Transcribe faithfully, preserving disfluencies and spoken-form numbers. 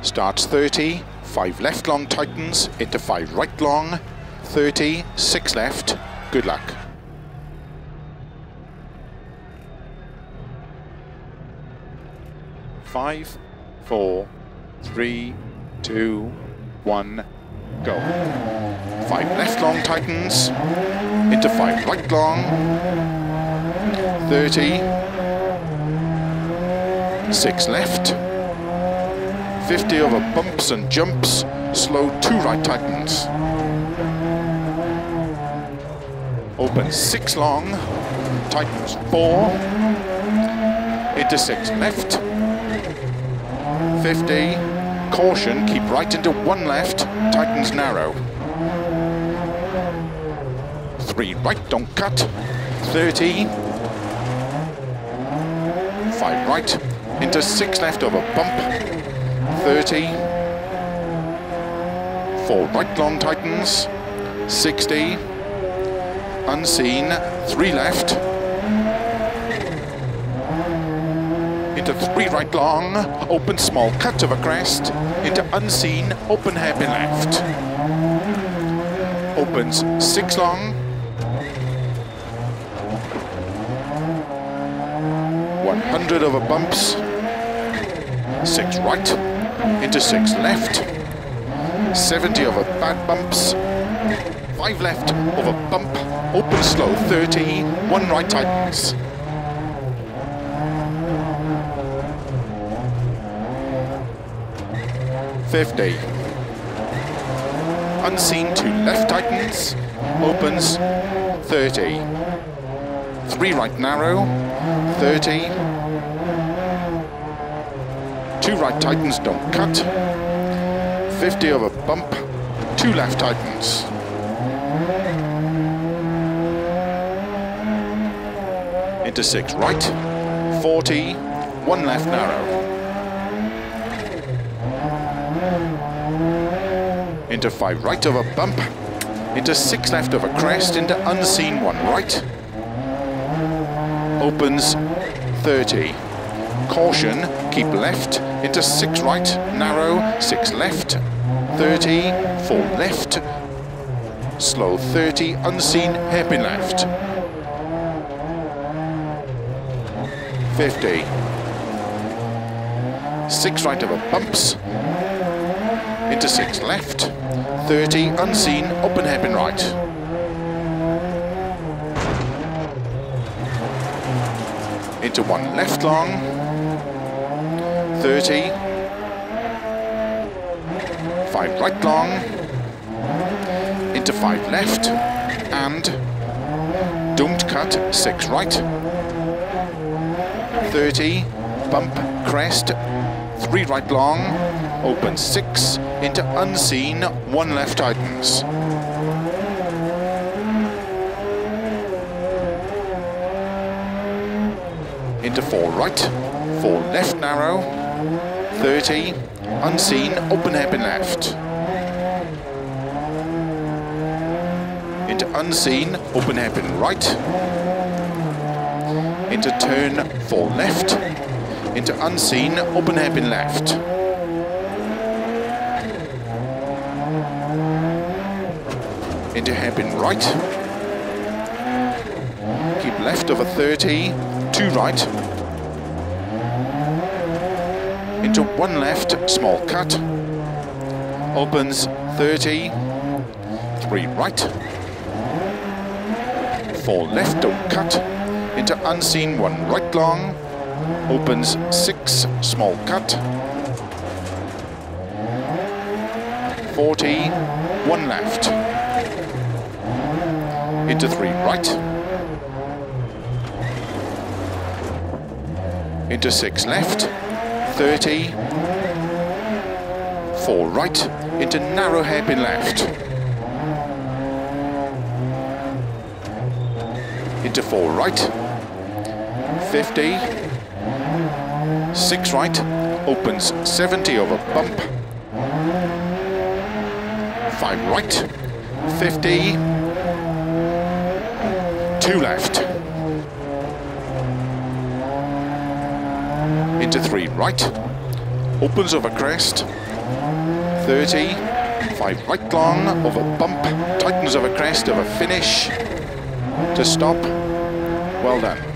Starts thirty, five left long tightens, into five right long, thirty, six left, good luck. Five, four, three, two, one, go. Five left long tightens, into five right long, thirty, six left, fifty over bumps and jumps, slow two right tightens. Open six long, tightens four, into six left, fifty, caution, keep right into one left, tightens narrow. Three right, don't cut, thirty, five right, into six left over bump, thirty, four right long tightens, sixty, unseen, three left, into three right long, open small cut of a crest, into unseen, open hairpin left, opens six long, one hundred over bumps, six right, into six left, seventy over bad bumps, five left over bump, open slow, thirty, one right tightens. fifty. Unseen two left tightens, opens thirty. Three right narrow, thirty. Two right tightens, don't cut. fifty over bump, two left tightens. Into six right, forty, one left narrow. Into five right over bump, into six left over crest, into unseen one right. Opens thirty. Caution, keep left, into six right, narrow, six left, thirty, four left, slow thirty, unseen, hairpin left. fifty. Six right over bumps, into six left, thirty, unseen, open hairpin right. Into one left long, thirty, five right long, into five left, and don't cut, six right, thirty, bump, crest, three right long, open six, into unseen, one left tightens. Into four right, four left narrow, thirty, unseen, open hairpin left. Into unseen, open hairpin right. Into turn four left, into unseen, open hairpin left. Into hairpin right. Keep left over thirty, two right. Into one left, small cut. Opens thirty, three right. Four left, don't cut. Into unseen, one right long. Opens six, small cut. forty, one left. Into three right. Into six left, thirty. Four right, into narrow hairpin left. Into four right, fifty. Six right, opens seventy over bump. Five right, fifty. Two left. Into three right, opens over crest, thirty, five right long, over bump, tightens over crest, over finish, to stop. Well done.